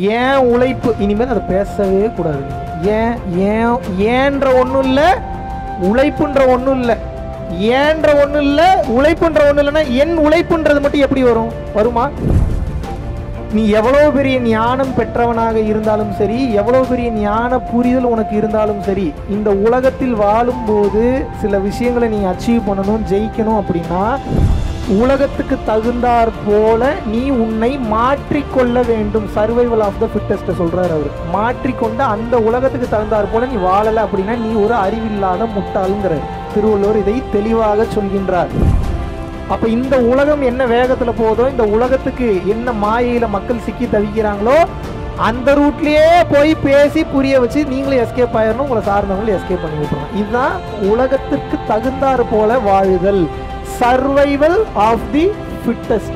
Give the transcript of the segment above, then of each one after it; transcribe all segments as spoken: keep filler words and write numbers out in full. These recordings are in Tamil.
ஏன் உழைப்பு, இனிமேல் அதை பேசவே கூடாது. ஏன் ஏன் ஏன்ற ஒன்றும் இல்லை, உழைப்புன்ற ஒன்றும் இல்லை. ஏன்ற ஒன்றும் இல்லை, உழைப்புன்ற ஒன்றும் இல்லைன்னா என் உழைப்புன்றது மட்டும் எப்படி வரும்? வருமா? நீ எவ்வளோ பெரிய ஞானம் பெற்றவனாக இருந்தாலும் சரி, எவ்வளோ பெரிய ஞான புரிதல் உனக்கு இருந்தாலும் சரி, இந்த உலகத்தில் வாழும்போது சில விஷயங்களை நீ அச்சீவ் பண்ணணும், ஜெயிக்கணும் அப்படின்னா உலகத்துக்கு தகுந்தாற் போல நீ உன்னை மாற்றிக்கொள்ள வேண்டும். சர்வைவல் ஆஃப் த ஃபிட்டஸ்ட்டை சொல்கிறார் அவர். மாற்றிக்கொண்டு அந்த உலகத்துக்கு தகுந்தாற் போல நீ வாழலை அப்படின்னா நீ ஒரு அறிவில்லாத முட்டாளுங்கிறார். திருவள்ளுவர் இதை தெளிவாக சொல்கின்றார். அப்போ இந்த உலகம் என்ன வேகத்தில் போதோ, இந்த உலகத்துக்கு என்ன மாயையில் மக்கள் சிக்கி தவிக்கிறாங்களோ அந்த ரூட்லேயே போய் பேசி புரிய வச்சு நீங்களும் எஸ்கேப் ஆயிடணும், உங்களை சார்ந்தவங்களும் எஸ்கேப் பண்ணி விட்டுறணும். இதுதான் உலகத்திற்கு தகுந்தாறு போல வாழுதல். Survival of the fittest.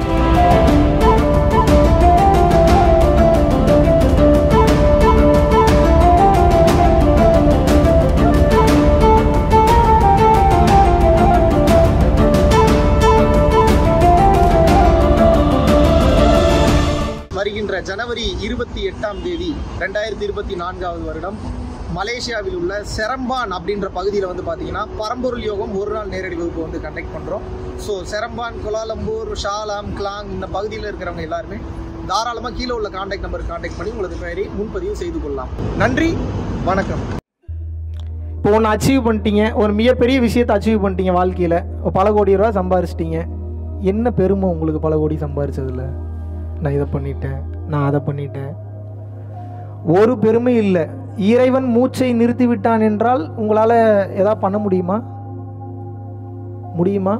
வருகின்ற ஜனவரி இருபத்தி எட்டாம் தேதி ரெண்டாயிரத்தி இருபத்தி நான்காவது வருடம் மலேசியாவில் உள்ள செரம்பான் அப்படின்ற பகுதியில் வந்து பார்த்தீங்கன்னா பரம்பொருள் யோகம் ஒரு நாள் நேரடி வகுப்பு வந்து கண்டக்ட் பண்ணுறோம். So Seremban, Kuala Lumpur, Shah Alam, Klang இந்த பகுதியில் இருக்கிறவங்க எல்லாருமே தாராளமாக கீழே உள்ள கான்டாக்ட் நம்பருக்கு கான்டாக்ட் பண்ணி உங்களுக்கு பேரை முன்பதிவு செய்து கொள்ளலாம். நன்றி, வணக்கம். இப்போ ஒன்று அச்சீவ் பண்ணிட்டீங்க, ஒரு மிகப்பெரிய விஷயத்தை அச்சீவ் பண்ணிட்டீங்க வாழ்க்கையில், பல கோடி ரூபா சம்பாரிச்சிட்டிங்க. என்ன பெருமை உங்களுக்கு பல கோடி சம்பாரிச்சதில்ல? நான் இதை பண்ணிட்டேன், நான் அதை பண்ணிட்டேன். ஒரு பெருமை இல்லை. இறைவன் மூச்சை நிறுத்திவிட்டான் என்றால் உங்களால் எதா பண்ண முடியுமா? முடியுமா?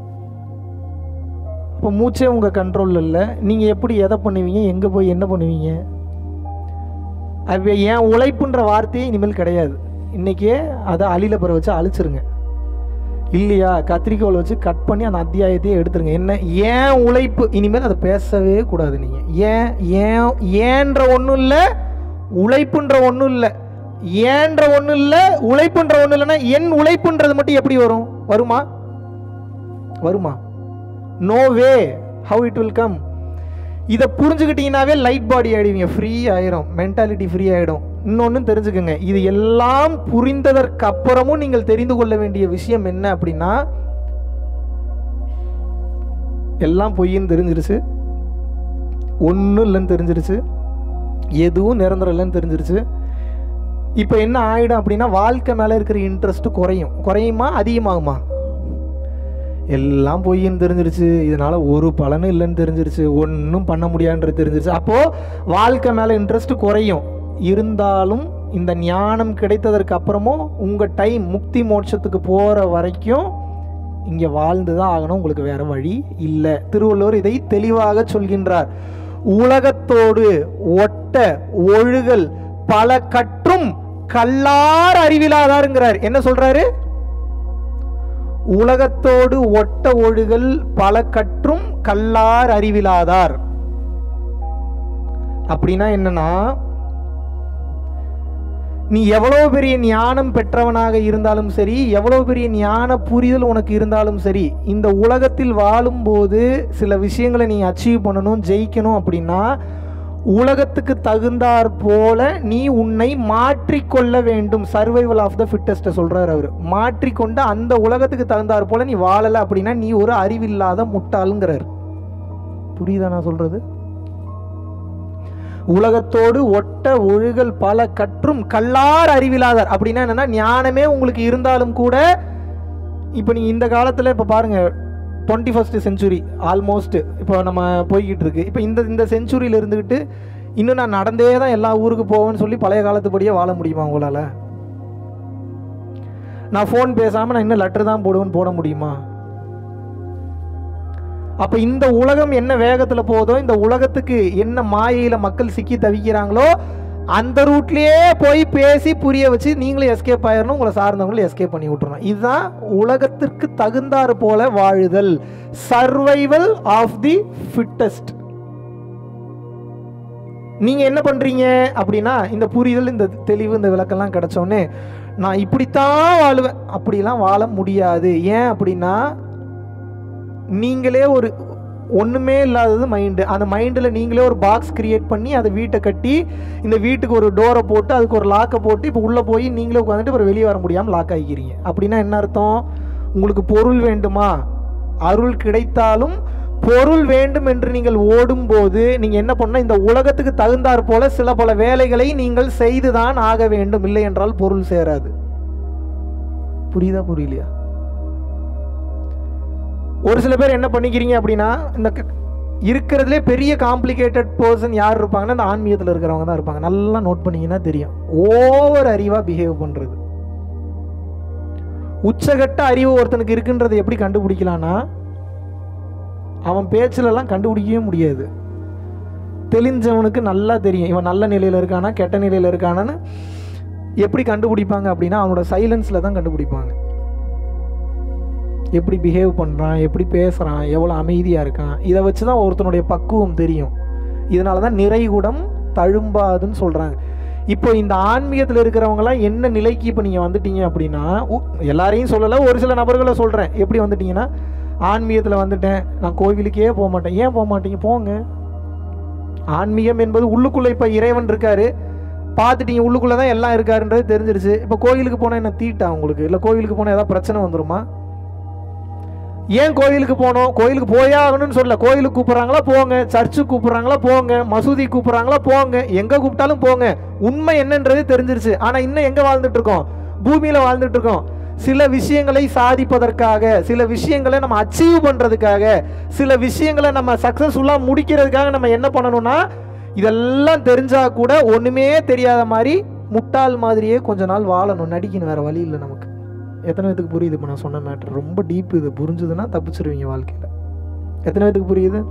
இப்போ மூச்சே உங்கள் கண்ட்ரோலில் இல்லை. நீங்கள் எப்படி எதை பண்ணுவீங்க, எங்கே போய் என்ன பண்ணுவீங்க? அது ஏன் உழைப்புன்ற வார்த்தையே இனிமேல் கிடையாது. இன்றைக்கே அதை அழியில் பெற வச்சு அழிச்சிருங்க. இல்லையா, கத்திரிக்கோளை வச்சு கட் பண்ணி அந்த அத்தியாயத்தையே எடுத்துருங்க. என்ன ஏன் உழைப்பு, இனிமேல் அதை பேசவே கூடாது. நீங்கள் ஏன் ஏன் ஏன்ற ஒன்றும் இல்லை, உழைப்புன்ற ஒன்றும் இல்லை. ஏன்ற ஒன்றும் இல்லை, உழைப்புன்ற ஒன்றும் இல்லைன்னா என் உழைப்புன்றது மட்டும் எப்படி வரும்? வருமா? வருமா? No way. How it will come? இதை புரிஞ்சுக்கிட்டீங்கன்னாவே லைட் பாடி ஆகிடுவீங்க, ஃப்ரீ ஆயிரும், மென்டாலிட்டி ஃப்ரீ ஆகிடும். இன்னொன்று தெரிஞ்சுக்கோங்க, இது எல்லாம் புரிந்ததற்கு அப்புறமும் நீங்கள் தெரிந்து கொள்ள வேண்டிய விஷயம் என்ன அப்படின்னா, எல்லாம் பொய்ன்னு தெரிஞ்சிருச்சு, ஒன்றும் இல்லைன்னு தெரிஞ்சிருச்சு, எதுவும் நிரந்தரம் இல்லைன்னு தெரிஞ்சிருச்சு. இப்போ என்ன ஆகிடும் அப்படின்னா, வாழ்க்கை மேலே இருக்கிற இன்ட்ரெஸ்ட் குறையும். குறையுமா அதிகமாகுமா? எல்லாம் பொய்ன்னு தெரிஞ்சிருச்சு, இதனால் ஒரு பலனும் இல்லைன்னு தெரிஞ்சிருச்சு, ஒன்றும் பண்ண முடியாதுன்றது தெரிஞ்சிருச்சு. அப்போது வாழ்க்கை மேலே இன்ட்ரெஸ்ட் குறையும். இருந்தாலும் இந்த ஞானம் கிடைத்ததற்கு அப்புறமும் உங்கள் டைம் முக்தி மோட்சத்துக்கு போகிற வரைக்கும் இங்கே வாழ்ந்து தான் ஆகணும், உங்களுக்கு வேறு வழி இல்லை. திருவள்ளுவர் இதை தெளிவாக சொல்கின்றார். உலகத்தோடு ஒட்ட ஒழுகல் பல கற்றும் கல்லார் அறிவிலாதாருங்கிறார். என்ன சொல்றாரு? உலகத்தோடு ஒட்ட ஒழுகல் பல கற்றும் கல்லார் அறிவிலாதார். அப்படின்னா என்னன்னா, நீ எவ்வளோ பெரிய ஞானம் பெற்றவனாக இருந்தாலும் சரி, எவ்வளோ பெரிய ஞான புரிதல் உனக்கு இருந்தாலும் சரி, இந்த உலகத்தில் வாழும்போது சில விஷயங்களை நீ அச்சீவ் பண்ணணும், ஜெயிக்கணும் அப்படின்னா உலகத்துக்கு தகுந்தாற் போல நீ உன்னை மாற்றிக்கொள்ள வேண்டும். சர்வைவல் ஆஃப் த ஃபிட்டஸ்ட்டை சொல்கிறார் அவர். மாற்றிக்கொண்டு அந்த உலகத்துக்கு தகுந்தாற் போல நீ வாழலை அப்படின்னா நீ ஒரு அறிவில்லாத முட்டாளுங்கிறார். புரியுதா நான் சொல்கிறது? உலகத்தோடு ஒட்ட ஒழுகல் பல கற்றும் கல்லார் அறிவிலாதார். அப்படின்னா என்னன்னா, ஞானமே உங்களுக்கு இருந்தாலும் கூட, இப்போ நீங்கள் இந்த காலத்தில் இப்போ பாருங்கள், டுவெண்ட்டி ஃபஸ்ட் செஞ்சுரி ஆல்மோஸ்ட் இப்போ நம்ம போய்கிட்டு இருக்கு. இப்போ இந்த இந்த செஞ்சுரியில் இருந்துக்கிட்டு இன்னும் நான் நடந்தே தான் எல்லா ஊருக்கு போவேன்னு சொல்லி பழைய காலத்துப்படியே வாழ முடியுமா உங்களால்? நான் ஃபோன் பேசாமல் நான் இன்னும் லெட்டர் தான் போடுவேன்னு போட முடியுமா? அப்போ இந்த உலகம் என்ன வேகத்தில் போதோ, இந்த உலகத்துக்கு என்ன மாயையில் மக்கள் சிக்கி தவிக்கிறாங்களோ அந்த ரூட்லேயே போய் பேசி புரிய வச்சு நீங்களும் எஸ்கேப் ஆயிடணும், உங்களை சார்ந்தவங்களும் எஸ்கேப் பண்ணி விட்டுறணும். இதுதான் உலகத்திற்கு தகுந்தாறு போல வாழுதல். Survival of the fittest. நீங்கள் என்ன பண்ணுறீங்க அப்படின்னா, இந்த புரிதல், இந்த தெளிவு, இந்த விளக்கெல்லாம் கிடைச்சோன்னே நான் இப்படித்தான் வாழுவேன், அப்படிலாம் வாழ முடியாது. ஏன் அப்படின்னா, நீங்களே ஒரு ஒன்றுமே இல்லாதது மைண்டு. அந்த மைண்டில் நீங்களே ஒரு பாக்ஸ் கிரியேட் பண்ணி அதை வீட்டை கட்டி இந்த வீட்டுக்கு ஒரு டோரை போட்டு அதுக்கு ஒரு லாக்கை போட்டு இப்போ உள்ளே போய் நீங்களே உட்காந்துட்டு அப்புறம் வெளியே வர முடியாமல் லாக் ஆகிக்கிறீங்க. அப்படின்னா என்ன அர்த்தம்? உங்களுக்கு பொருள் வேண்டுமா? அருள் கிடைத்தாலும் பொருள் வேண்டும் என்று நீங்கள் ஓடும்போது நீங்கள் என்ன பண்ணால் இந்த உலகத்துக்கு தகுந்தாற் போல சில பல வேலைகளை நீங்கள் செய்துதான் ஆக வேண்டும், இல்லை என்றால் பொருள் சேராது. புரியுதா புரியலையா? ஒரு சில பேர் என்ன பண்ணிக்கிறீங்க அப்படின்னா, இந்த இருக்கிறதுலே பெரிய காம்ப்ளிகேட்டட் பர்சன் யார் இருப்பாங்கன்னா இந்த ஆன்மீகத்தில் இருக்கிறவங்க தான் இருப்பாங்க. நல்லா நோட் பண்ணிங்கன்னா தெரியும். ஓவர் அறிவாக பிஹேவ் பண்ணுறது. உச்சகட்ட அறிவு ஒருத்தனுக்கு இருக்குன்றது எப்படி கண்டுபிடிக்கலான்னா, அவன் பேச்சிலலாம் கண்டுபிடிக்கவே முடியாது. தெளிஞ்சவனுக்கு நல்லா தெரியும் இவன் நல்ல நிலையில் இருக்கானா கெட்ட நிலையில் இருக்கானான்னு. எப்படி கண்டுபிடிப்பாங்க அப்படின்னா அவனோட சைலன்ஸில் தான் கண்டுபிடிப்பாங்க. எப்படி பிஹேவ் பண்ணுறான், எப்படி பேசுகிறான், எவ்வளோ அமைதியாக இருக்கான், இதை வச்சு தான் ஒருத்தனுடைய பக்குவம் தெரியும். இதனால தான் நிறைகுடம் தழும்பாதுன்னு சொல்கிறாங்க. இப்போ இந்த ஆன்மீகத்தில் இருக்கிறவங்களாம் என்ன நிலைக்கு இப்போ நீங்கள் வந்துட்டீங்க அப்படின்னா, எல்லாரையும் சொல்லலை, ஒரு சில நபர்களை சொல்கிறேன். எப்படி வந்துட்டீங்கன்னா, ஆன்மீகத்தில் வந்துட்டேன், நான் கோவிலுக்கே போக மாட்டேன். ஏன் போக மாட்டீங்க? போங்க. ஆன்மீகம் என்பது உள்ளுக்குள்ளே இப்போ இறைவன் இருக்காரு, பார்த்துட்டீங்க, உள்ளுக்குள்ளே தான் எல்லாம் இருக்காருன்றது தெரிஞ்சிருச்சு. இப்போ கோயிலுக்கு போனால் என்ன தீட்டா உங்களுக்கு? இல்லை கோவிலுக்கு போனால் ஏதாவது பிரச்சனை வந்துருமா? ஏன் கோயிலுக்கு போகணும்? கோயிலுக்கு போயே ஆகணும்னு சொல்ல. கோயிலுக்கு கூப்பிட்றாங்களா போங்க, சர்ச்சுக்கு கூப்பிட்றாங்களா போங்க, மசூதி கூப்பிட்றாங்களா போங்க, எங்கே கூப்பிட்டாலும் போங்க. உண்மை என்னன்றது தெரிஞ்சிருச்சு. ஆனால் இன்னும் எங்கே வாழ்ந்துட்டு இருக்கோம்? பூமியில் வாழ்ந்துட்டு இருக்கோம். சில விஷயங்களை சாதிப்பதற்காக, சில விஷயங்களை நம்ம அச்சீவ் பண்ணுறதுக்காக, சில விஷயங்களை நம்ம சக்ஸஸ்ஃபுல்லாக முடிக்கிறதுக்காக நம்ம என்ன பண்ணணும்னா, இதெல்லாம் தெரிஞ்சால் கூட ஒன்றுமே தெரியாத மாதிரி முட்டாள் மாதிரியே கொஞ்ச நாள் வாழணும், நடிக்கணும். வேறு வழி இல்லை நமக்கு. எத்தனை பேத்துக்கு புரியுது? இப்போ நான் சொன்ன மேட்ரு ரொம்ப டீப். இது புரிஞ்சுதுன்னா தப்பிச்சிருவீங்க வாழ்க்கையில். எத்தனை பேத்துக்கு புரியுது?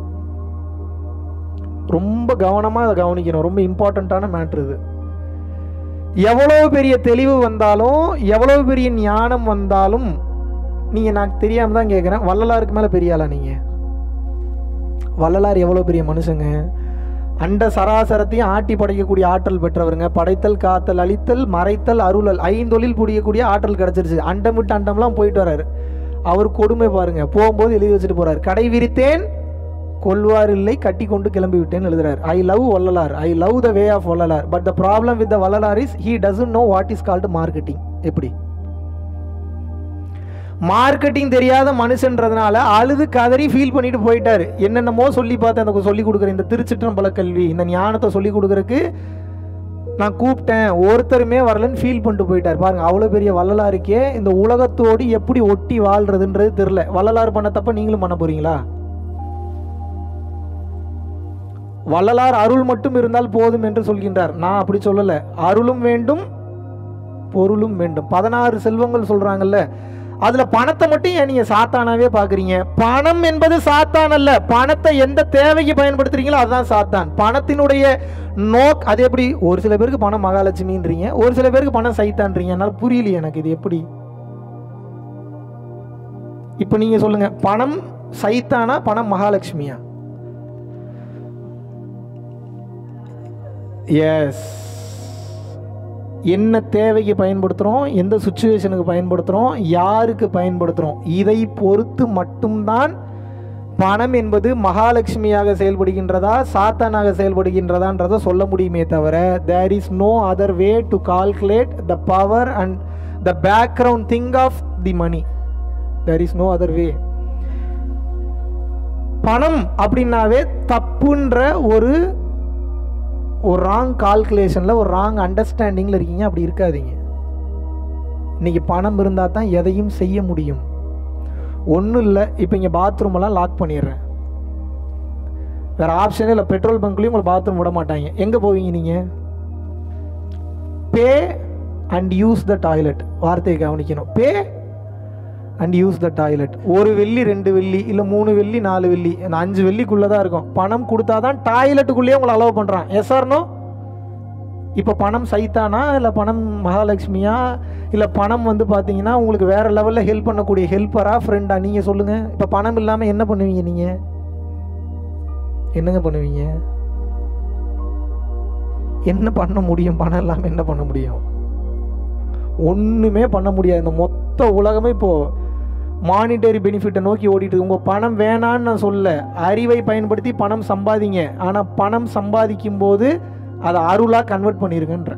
ரொம்ப கவனமாக அதை கவனிக்கணும். ரொம்ப இம்பார்ட்டண்ட்டான மேட்ரு இது. எவ்வளோ பெரிய தெளிவு வந்தாலும், எவ்வளோ பெரிய ஞானம் வந்தாலும், நீங்கள் நான் தெரியாமல் தான் கேட்குறேன், வள்ளலாருக்கு மேலே பெரிய ஆளா நீங்கள்? வள்ளலார் எவ்வளோ பெரிய மனுஷங்க. அண்ட சராசரத்தையும் ஆட்டி படைக்கக்கூடிய ஆற்றல் பெற்றவருங்க. படைத்தல், காத்தல், அழித்தல், மறைத்தல், அருளல், ஐந்தொழில் புரியக்கூடிய ஆற்றல் கிடச்சிருச்சு. அண்டம் விட்டு அண்டம்லாம் போயிட்டு வர்றாரு. அவர் கொடுமை பாருங்க. போகும்போது எழுதி வச்சுட்டு போறாரு, கடை விரித்தேன் கொள்வார் இல்லை, கட்டி கொண்டு கிளம்பி விட்டேன்னு எழுதுறாரு. I love Vallalar, I love the way of Vallalar, but the problem with the Vallalar is he doesn't know what is called marketing. எப்படி மார்க்கெட்டிங் தெரியாத மனுஷன்றதுனால அழுது கதறி ஃபீல் பண்ணிட்டு போயிட்டாரு. என்னென்னமோ சொல்லி பார்த்தேன், எனக்கு சொல்லி கொடுக்குறேன், இந்த திருச்சிற்றம்பல கல்வி, இந்த ஞானத்தை சொல்லி கொடுக்குறதுக்கு நான் கூப்பிட்டேன், ஒருத்தருமே வரலன்னு ஃபீல் பண்ணிட்டு போயிட்டார். பாருங்க, அவ்வளோ பெரிய வள்ளலாருக்கே இந்த உலகத்தோடு எப்படி ஒட்டி வாழ்றதுன்றது தெரில. வள்ளலார் பண்ண தப்ப நீங்களும் பண்ண போறீங்களா? வள்ளலார் அருள் மட்டும் இருந்தால் போதும் என்று சொல்கின்றார். நான் அப்படி சொல்லலை. அருளும் வேண்டும், பொருளும் வேண்டும். பதினாறு செல்வங்கள் சொல்றாங்கல்ல, அதுல பணத்தை மட்டும் ஏன் நீங்க சாத்தானாவே பாக்குறீங்க? பணம் என்பது சாத்தான் அல்ல. பணத்தை எந்த தேவைக்கு பயன்படுத்துறீங்களோ அதுதான் சாத்தான். பணத்தினுடைய நோக் அது எப்படி? ஒரு சில பேருக்கு பணம் மகாலட்சுமின்றீங்க, ஒரு சில பேருக்கு பணம் சைத்தான்றீங்க. என்னால் புரியலையே எனக்கு இது எப்படி. இப்ப நீங்க சொல்லுங்க, பணம் சைத்தானா பணம் மகாலட்சுமியா? எஸ். என்ன தேவைக்கு பயன்படுத்துகிறோம், எந்த சுச்சுவேஷனுக்கு பயன்படுத்துகிறோம், யாருக்கு பயன்படுத்துகிறோம், இதை பொறுத்து மட்டும்தான் பணம் என்பது மகாலட்சுமியாக செயல்படுகின்றதா சாத்தானாக செயல்படுகின்றதான்றதை சொல்ல முடியுமே தவிர, there is no other way to calculate the power and the background thing of the money. There is no other way. பணம் அப்படின்னாவே தப்புன்ற ஒரு ஒரு ராங் கால்குலேஷனில், ஒரு ராங் அண்டர்ஸ்டாண்டிங்கில் இருக்கீங்க. அப்படி இருக்காதீங்க. இன்னைக்கு பணம் இருந்தால் தான் எதையும் செய்ய முடியும். ஒன்றும் இல்லை, இப்போ இங்கே பாத்ரூமெல்லாம் லாக் பண்ணிடுறேன், வேறு ஆப்ஷனே இல்லை. பெட்ரோல் பங்க்லேயும் உங்களை பாத்ரூம் விட மாட்டாங்க. எங்கே போவீங்க நீங்கள்? Pay and use the toilet. வார்த்தையை கவனிக்கணும். Pay and use the toilet. ஒரு வெள்ளி, ரெண்டு வெள்ளி, இல்லை மூணு வெள்ளி, நாலு வெள்ளி, அஞ்சு வெள்ளிக்குள்ளே தான் இருக்கும். பணம் கொடுத்தா தான் டாய்லெட்டுக்குள்ளேயே உங்களை அலோவ் பண்ணுறான். Yes or no? இப்போ பணம் சைத்தானா இல்லை பணம் மகாலட்சுமியா? இல்லை பணம் வந்து பார்த்தீங்கன்னா உங்களுக்கு வேறு லெவலில் ஹெல்ப் பண்ணக்கூடிய ஹெல்ப்பரா, ஃப்ரெண்டா? நீங்கள் சொல்லுங்கள். இப்போ பணம் இல்லாமல் என்ன பண்ணுவீங்க? நீங்கள் என்னங்க பண்ணுவீங்க? என்ன பண்ண முடியும்? பணம் இல்லாமல் என்ன பண்ண முடியும்? ஒன்றுமே பண்ண முடியாது. இந்த மொத்த உலகமே இப்போது மானிட்டரி பெனிஃபிட்டை நோக்கி ஓடிட்டு. உங்கள் பணம் வேணான்னு நான் சொல்ல, அறிவை பயன்படுத்தி பணம் சம்பாதிங்க. ஆனால் பணம் சம்பாதிக்கும் போது அதை அருளாக கன்வெர்ட் பண்ணிருங்கன்ற.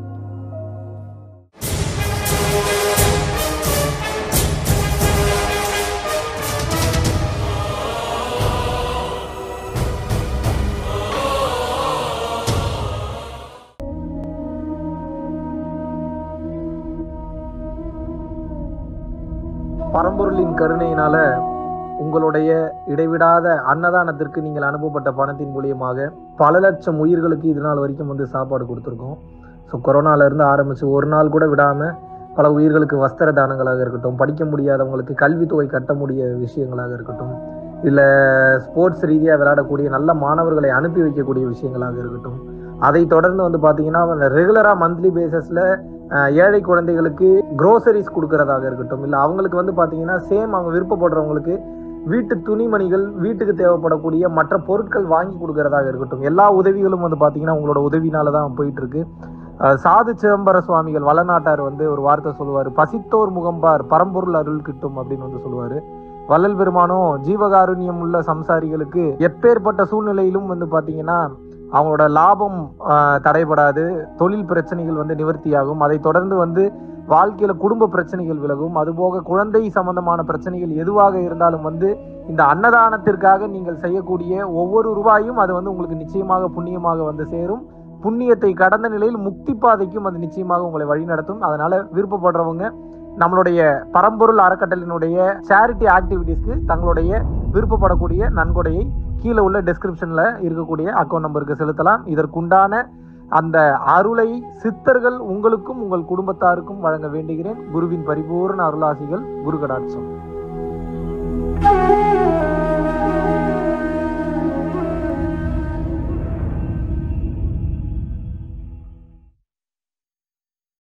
பரம்பொருளின் கருணையினால உங்களுடைய இடைவிடாத அன்னதானத்திற்கு நீங்கள் அனுப்பப்பட்ட பணத்தின் மூலியமாக பல லட்சம் உயிர்களுக்கு இது நாள் வரைக்கும் வந்து சாப்பாடு கொடுத்துருக்கோம். ஸோ கொரோனாலேருந்து ஆரம்பித்து ஒரு நாள் கூட விடாமல் பல உயிர்களுக்கு வஸ்திர தானங்களாக இருக்கட்டும், படிக்க முடியாதவங்களுக்கு கல்வித்தொகை கட்ட முடிய விஷயங்களாக இருக்கட்டும், இல்லை ஸ்போர்ட்ஸ் ரீதியாக விளையாடக்கூடிய நல்ல மாணவர்களை அனுப்பி வைக்கக்கூடிய விஷயங்களாக இருக்கட்டும், அதை தொடர்ந்து வந்து பார்த்தீங்கன்னா ரெகுலராக மந்த்லி பேசிஸில் ஏழை குழந்தைகளுக்கு க்ரோசரிஸ் கொடுக்கறதாக இருக்கட்டும், இல்லை அவங்களுக்கு வந்து பார்த்தீங்கன்னா சேம் அவங்க விருப்பப்படுறவங்களுக்கு வீட்டு துணிமணிகள், வீட்டுக்கு தேவைப்படக்கூடிய மற்ற பொருட்கள் வாங்கி கொடுக்கறதாக இருக்கட்டும், எல்லா உதவிகளும் வந்து பார்த்தீங்கன்னா உங்களோட உதவினால தான் போயிட்டு இருக்கு. சாது சிதம்பர சுவாமிகள் வளநாட்டார் வந்து ஒரு வார்த்தை சொல்லுவார், பசித்தோர் முகம்பார் பரம்பொருள் அருள் கிட்டும் அப்படின்னு வந்து சொல்லுவார். வள்ளல் பெருமானும் ஜீவகாருண்யம் உள்ள சம்சாரிகளுக்கு எப்பேற்பட்ட சூழ்நிலையிலும் வந்து பார்த்தீங்கன்னா அவங்களோட லாபம் தடைபடாது, தொழில் பிரச்சனைகள் வந்து நிவர்த்தியாகும், அதை தொடர்ந்து வந்து வாழ்க்கையில குடும்ப பிரச்சனைகள் விலகும், அதுபோக குழந்தை சம்பந்தமான பிரச்சனைகள் எதுவாக இருந்தாலும் வந்து இந்த அன்னதானத்திற்காக நீங்கள் செய்யக்கூடிய ஒவ்வொரு ரூபாயும் அது வந்து உங்களுக்கு நிச்சயமாக புண்ணியமாக வந்து சேரும். புண்ணியத்தை கடந்த நிலையில் முக்தி பாதைக்கும் அது நிச்சயமாக உங்களை வழிநடத்தும். அதனால விருப்பப்படுறவங்க நம்மளுடைய பரம்பொருள் அறக்கட்டளினுடைய சேரிட்டி ஆக்டிவிட்டீஸ்க்கு தங்களுடைய விருப்பப்படக்கூடிய நன்கொடையை கீழே உள்ள டெஸ்கிரிப்ஷன்ல இருக்கக்கூடிய அக்கௌண்ட் நம்பருக்கு செலுத்தலாம். இதற்குண்டான அந்த அருளை சித்தர்கள் உங்களுக்கும் உங்கள் குடும்பத்தாருக்கும் வழங்க வேண்டுகிறேன். குருவின் பரிபூர்ண அருளாசிகள். குரு கடாட்சம்.